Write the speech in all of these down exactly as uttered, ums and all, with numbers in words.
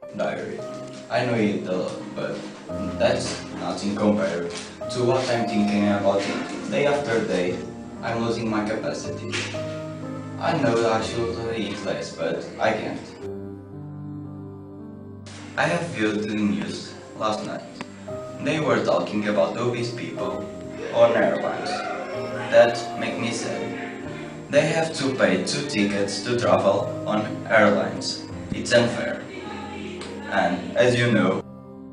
Diary. I know it a lot, but that's nothing compared to what I'm thinking about it. Day after day, I'm losing my capacity. I know I should eat less, but I can't. I have viewed the news last night. They were talking about obese people on airlines. That make me sad. They have to pay two tickets to travel on airlines. It's unfair. And as you know,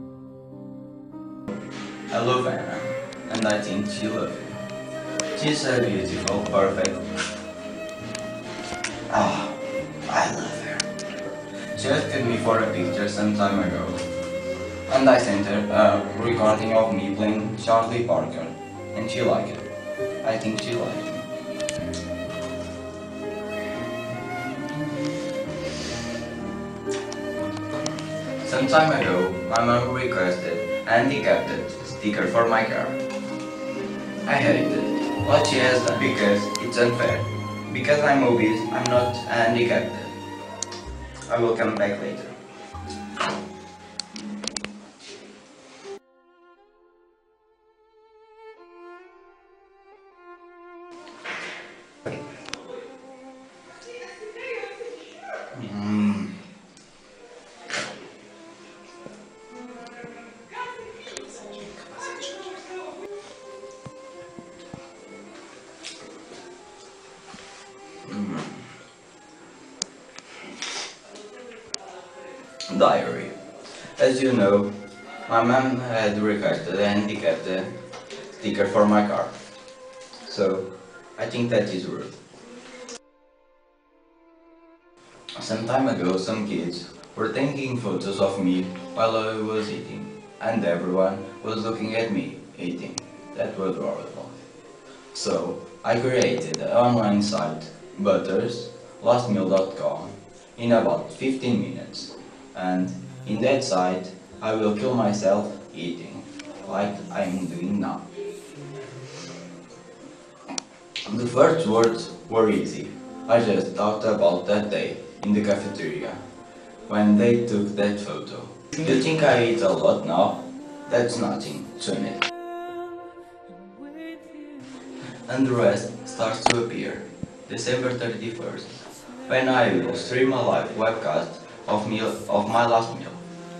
I love Anna, and I think she loves you. She's so beautiful, perfect. Ah, I love her. She asked me for a picture some time ago, and I sent her a recording of me playing Charlie Parker, and she liked it. I think she liked me. Some time ago, my mom requested a handicapped sticker for my car. I hated what she has done because it's unfair. Because I'm obese, I'm not handicapped. I will come back later. Mm. Diary. As you know, my mom had requested a handicapped sticker for my car. So, I think that is rude. Some time ago, some kids were taking photos of me while I was eating, and everyone was looking at me eating. That was horrible. So, I created an online site, butters last meal dot com, in about fifteen minutes. And in that site, I will kill myself eating, like I'm doing now. The first words were easy. I just thought about that day in the cafeteria, when they took that photo. You think I eat a lot now? That's nothing, shouldn't it? And the rest starts to appear. December thirty-first, when I will stream a live webcast of, meal, of my last meal.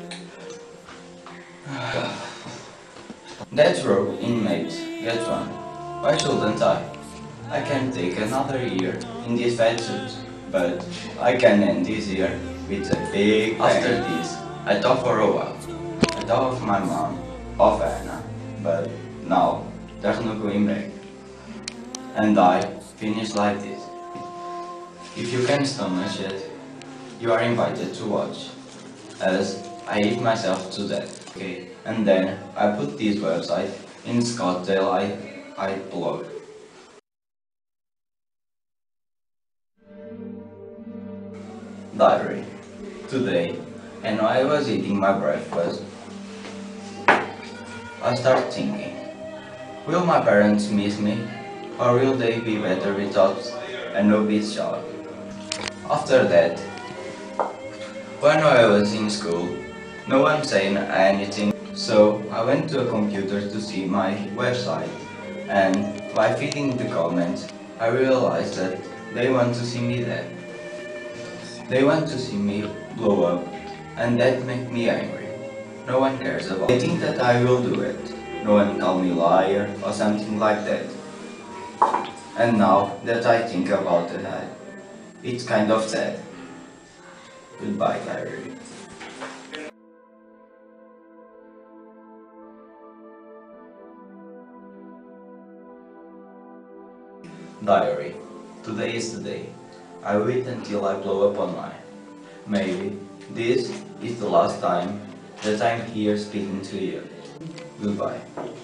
That's row inmate gets one. Why shouldn't I? I can take another year in this fat suit, but I can end this year with a big bang. After this, I thought for a while. I thought of my mom, of Anna, but now there's no going back. And I finish like this. If you can stomach it, you are invited to watch, as I eat myself to death. Okay, and then I put this website in Scottsdale I, I blog. Diary. Today, and while I was eating my breakfast, I start thinking, will my parents miss me, or will they be better without an obese child? After that, when I was in school, no one said anything, so I went to a computer to see my website, and by feeding the comments, I realized that they want to see me dead. They want to see me blow up, and that makes me angry. No one cares about it. They think that I will do it. No one call me liar or something like that. And now that I think about it, it's kind of sad. Goodbye, diary. Diary. Today is the day. I wait until I blow up online. Maybe this is the last time that I'm here speaking to you. Goodbye.